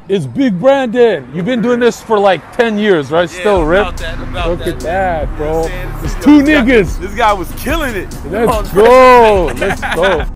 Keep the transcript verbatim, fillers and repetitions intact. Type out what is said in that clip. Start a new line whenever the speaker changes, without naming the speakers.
It's Big Brandon. You've been doing this for like ten years, right?
Yeah,
Still, Rip?
about that, about
Look
that,
at that, bro.
You know what I'm saying?
It's
This
two
guy-
niggas.
This guy was killing it.
Let's go. Let's go.